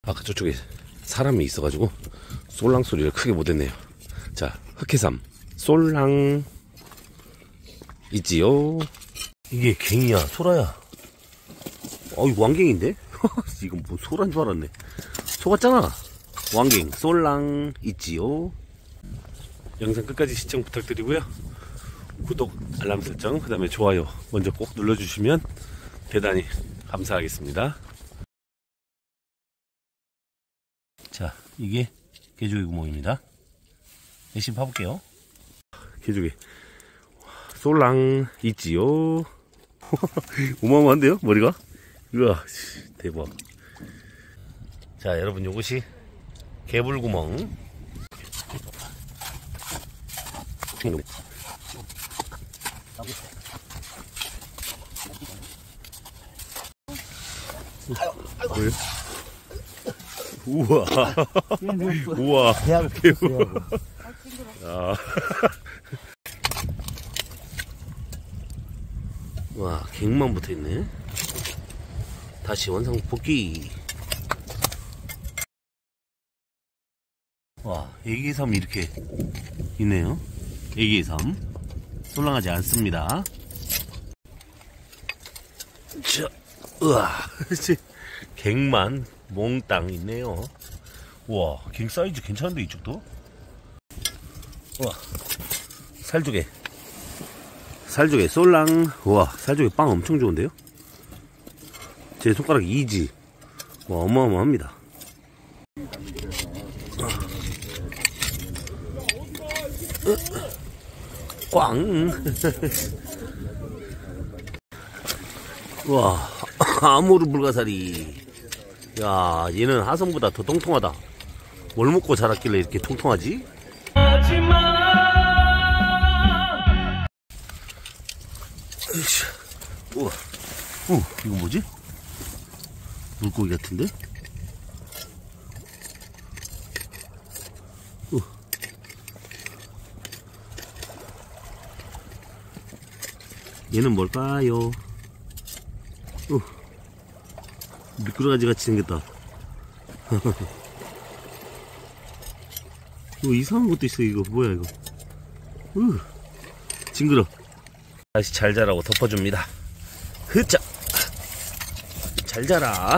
아까 저쪽에 사람이 있어가지고 솔랑 소리를 크게 못했네요. 자, 흑해삼 솔랑 있지요. 이게 갱이야 소라야? 이거 왕갱인데? 이건 뭐 소란 줄 알았네. 속았잖아. 왕갱 솔랑 있지요. 영상 끝까지 시청 부탁드리고요. 구독, 알람 설정, 그 다음에 좋아요 먼저 꼭 눌러주시면 대단히 감사하겠습니다. 자, 이게 개조개 구멍입니다. 열심히 파볼게요. 개조개 솔랑 있지요. 어마어마한데요 머리가? 우와 대박. 자, 여러분, 요것이 개불구멍. 우와 우와 개불. 와, 갱만 붙어있네. 다시 원상 복귀. 와, 애기삼이 이렇게 있네요. 애기삼 솔랑하지 않습니다. 자, 우와 갱만 몽땅 있네요. 우와, 갱 사이즈 괜찮은데 이쪽도. 우와, 살조개 솔랑. 우와, 살조개 빵 엄청 좋은데요. 제 손가락 2지. 와, 어마어마합니다. 꽝. 와, 아모르 불가사리. 야, 얘는 하성보다 더 통통하다. 뭘 먹고 자랐길래 이렇게 통통하지? 우와, 이거 뭐지? 물고기 같은데? 얘는 뭘까요? 미꾸라지 같이 생겼다. 이상한 것도 있어. 이거 뭐야 이거? 징그러. 다시 잘 자라고 덮어줍니다. 흐짜, 잘 자라.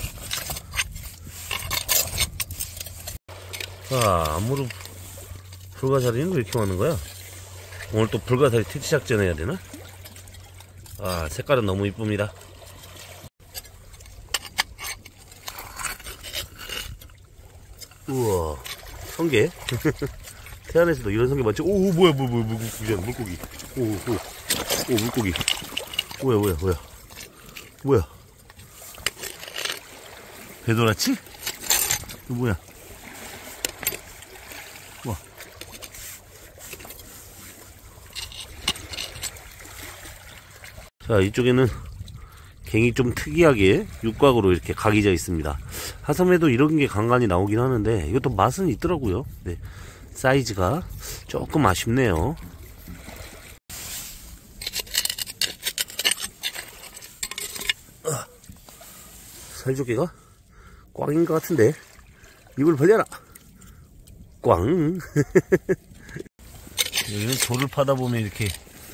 아무로 불가사리는 왜 이렇게 많은 거야? 오늘 또 불가사리 퇴치 작전 해야 되나? 색깔은 너무 이쁩니다. 우와, 성게. 태안에서도 이런 성게 많지? 오, 뭐야, 물고기. 오, 물고기. 뭐야? 배도라치? 이거 뭐야? 와. 자, 이쪽에는 갱이 좀 특이하게 육각으로 이렇게 각이 져 있습니다. 하섬에도 이런 게 간간히 나오긴 하는데 이것도 맛은 있더라고요. 네, 사이즈가 조금 아쉽네요. 살조개가 꽝인 것 같은데 입을 벌려라. 꽝. 여기는 돌을 파다 보면 이렇게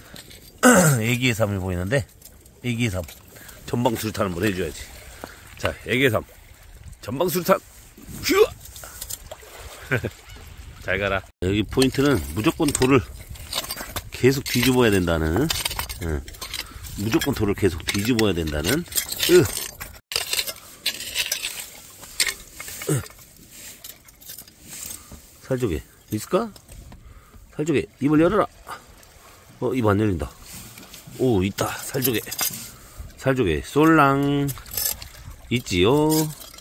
애기해삼을 보이는데, 애기해삼 전방수류탄 한번 해줘야지. 자, 애기해삼 전방수류탄. 휴. 잘 가라. 여기 포인트는 무조건 돌을 계속 뒤집어야 된다는, 무조건 돌을 계속 뒤집어야 된다는. 살조개 있을까? 살조개 입을 열어라. 입 안 열린다. 오, 있다. 살조개 솔랑 있지요.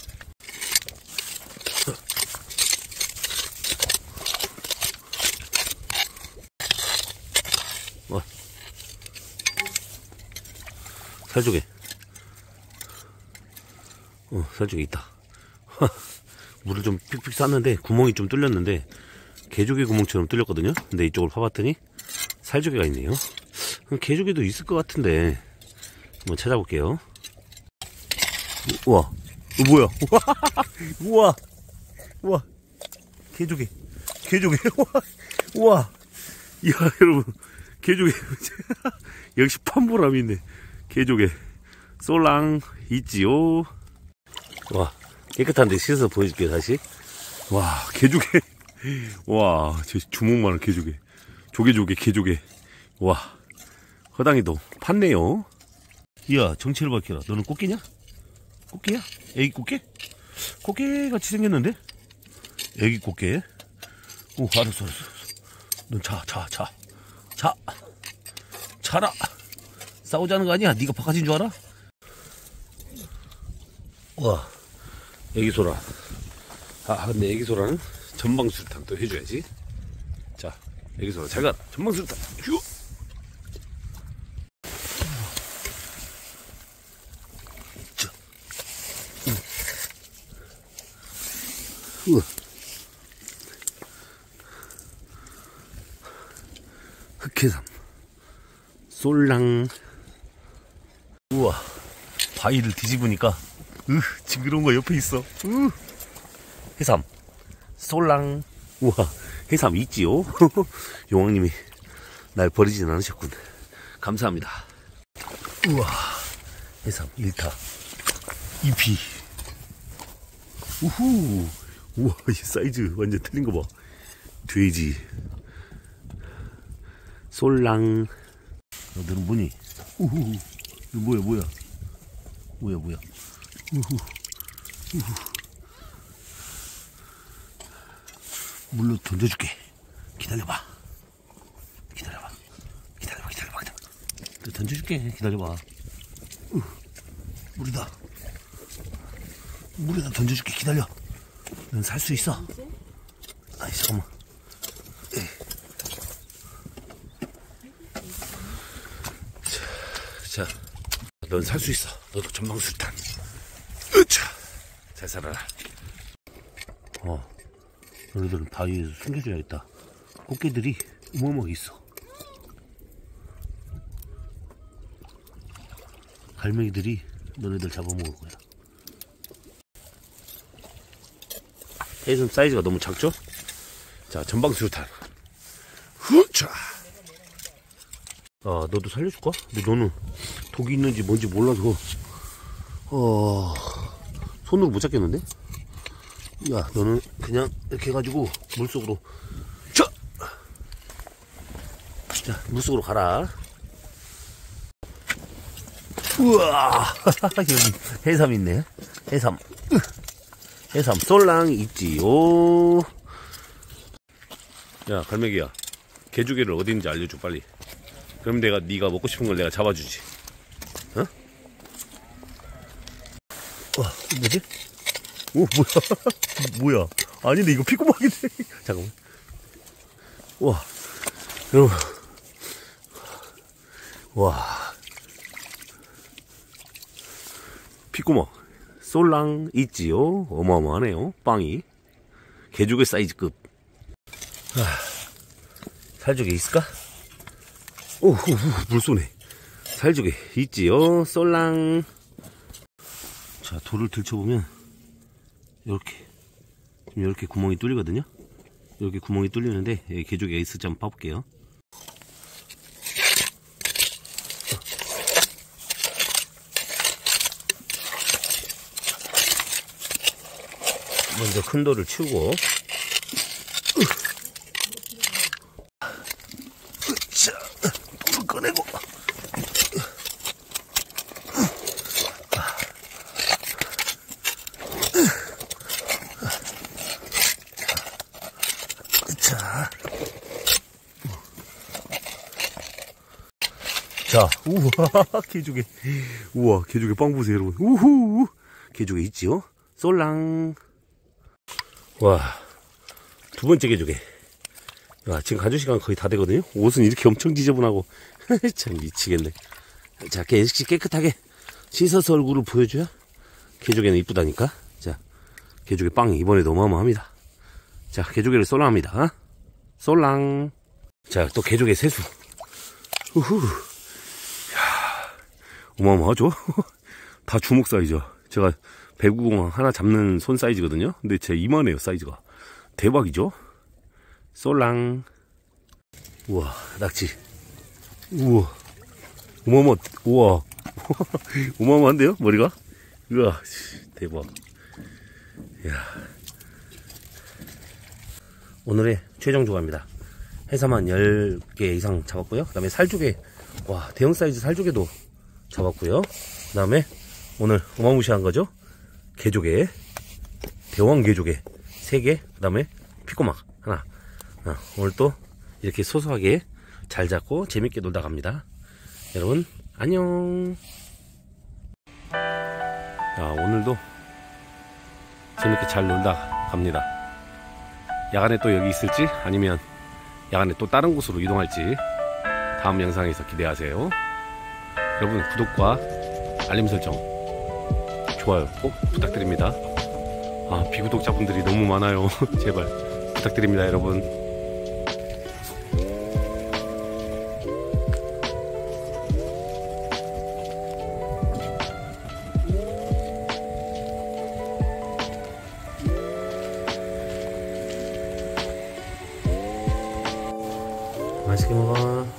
살조개. 살조개 있다. 물을 좀 픽픽 쌌는데 구멍이 좀 뚫렸는데 개조개 구멍처럼 뚫렸거든요. 근데 이쪽을 파봤더니 살조개가 있네요. 개조개도 있을 것 같은데 한번 찾아볼게요. 우와, 뭐야? 우와, 우와, 개조개, 개조개, 우와, 이야, 여러분, 개조개. 역시 판보람이 있네. 개조개. 쏠랑, 있지요. 와, 깨끗한데 씻어서 보여줄게요, 다시. 와, 개조개. 와, 제 주먹만한 개조개. 조개조개, 개조개. 와, 허당이도 팠네요. 이야, 정체를 밝혀라. 너는 꽃게냐? 꽃게야? 애기 꽃게? 꽃게 같이 생겼는데? 애기 꽃게. 오, 알았어. 넌 자라. 싸우자는 거 아니야? 네가 바깥인 줄 알아? 와, 애기 소라. 근데 애기 소라는 전방술탕 또 해줘야지. 자, 애기 소라 잘 가라. 전방술탕. 휴. 자, 우와. 흑해삼, 쏠랑. 우와, 바위를 뒤집으니까 징그러운 거 옆에 있어. 해삼, 쏠랑. 우와, 해삼 있지요? 용왕님이 날 버리진 않으셨군. 감사합니다. 우와, 해삼 1타 2피. 우후. 우와, 이 사이즈 완전 틀린 거 봐. 돼지, 쏠랑. 너는 뭐니? 우후. 이거 뭐야? 우후. 물로 던져줄게. 기다려봐. 또 던져줄게. 기다려봐. 물이다. 물에다 던져줄게. 기다려. 넌 살 수 있어. 아이, 잠깐만. 자, 넌 살 수 있어. 너도 전방술탄. 으차. 잘 살아라. 너희들은 바위에서 숨겨줘야겠다. 꽃게들이 어마어마하게 있어. 갈매기들이 너네들 잡아먹을 거야. 해삼 사이즈가 너무 작죠? 자, 전방술탄. 후차. 너도 살려줄까? 근데 너는 독이 있는지 뭔지 몰라서 손으로 못 잡겠는데? 야, 너는 그냥 이렇게 해가지고 물속으로 자, 물속으로 가라. 우와. 여기 해삼 있네. 해삼 쏠랑 있지요. 야, 갈매기야, 개조개를 어디 있는지 알려줘, 빨리. 그럼 네가 먹고 싶은 걸 내가 잡아주지. 어? 와, 뭐지? 오, 뭐야? 아닌데, 이거 피구망이네. 잠깐만. 와, 여러분. 와. 피구멍. 쏠랑 있지요? 어마어마하네요. 빵이. 개조개 사이즈급. 살조개 있을까? 오, 물 쏘네. 살조개 있지요? 쏠랑. 자, 돌을 들춰보면 이렇게 구멍이 뚫리거든요. 이렇게 구멍이 뚫리는데 여기 개조개가 있을지 한번 봐볼게요. 먼저 큰 돌을 치우고, 돌을 꺼내고, 자, 우와, 개조개. 우와, 개조개 빵 보세요, 여러분. 우후, 개조개 있지요? 쏠랑. 와, 두 번째 개조개. 야, 지금 가줄 시간 거의 다 되거든요. 옷은 이렇게 엄청 지저분하고. 참 미치겠네. 자, 깨끗하게 씻어서 얼굴을 보여줘야 개조개는 이쁘다니까. 자, 개조개 빵이 이번에도 어마어마합니다. 자, 개조개를 쏠랑합니다. 쏠랑. 자, 또 개조개 세수. 우후. 야, 어마어마하죠? 다 주먹 사이즈. 제가 배구공 하나 잡는 손 사이즈거든요. 근데 제 이만해요, 사이즈가. 대박이죠? 쏠랑. 우와, 낙지. 우와. 우와. 어마어마한데요? 머리가? 우와, 대박. 이야. 오늘의 최종 조과입니다. 해삼한 10개 이상 잡았고요. 그 다음에 살조개, 와, 대형 사이즈 살조개도 잡았고요. 그 다음에 오늘 어마무시한 거죠. 개조개, 대왕 개조개 3개, 그 다음에 피꼬막 하나. 오늘 또 이렇게 소소하게 잘 잡고 재밌게 놀다 갑니다. 여러분 안녕. 오늘도 재밌게 잘 놀다 갑니다. 야간에 또 여기 있을지 아니면 야간에 또 다른 곳으로 이동할지 다음 영상에서 기대하세요. 여러분 구독과 알림 설정, 좋아요 꼭 부탁드립니다. 비구독자분들이 너무 많아요. 제발 부탁드립니다 여러분. 맛있게 먹어.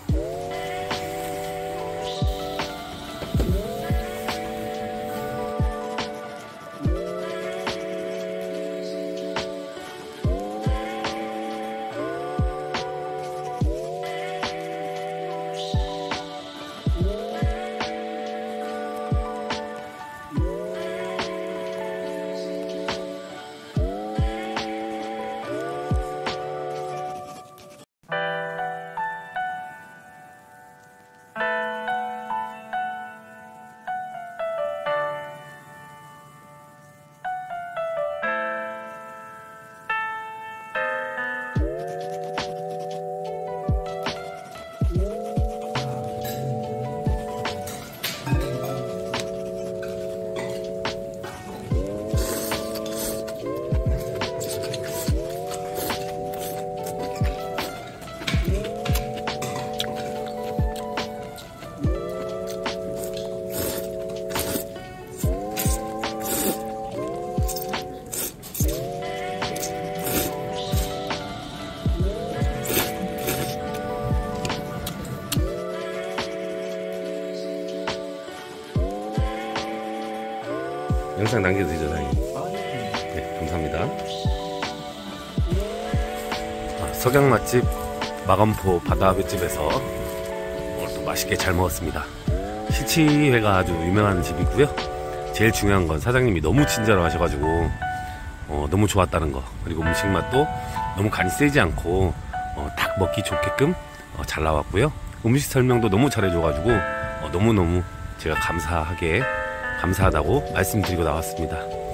영상 남겨주시죠, 사장님. 네, 감사합니다. 석양 맛집 마감포 바다회집에서 오늘 또 맛있게 잘 먹었습니다. 시치회가 아주 유명한 집이고요. 제일 중요한 건 사장님이 너무 친절하셔가지고 너무 좋았다는 거, 그리고 음식 맛도 너무 간이 세지 않고 딱 먹기 좋게끔 잘 나왔고요. 음식 설명도 너무 잘해줘가지고 너무너무 제가 감사하다고 말씀드리고 나왔습니다.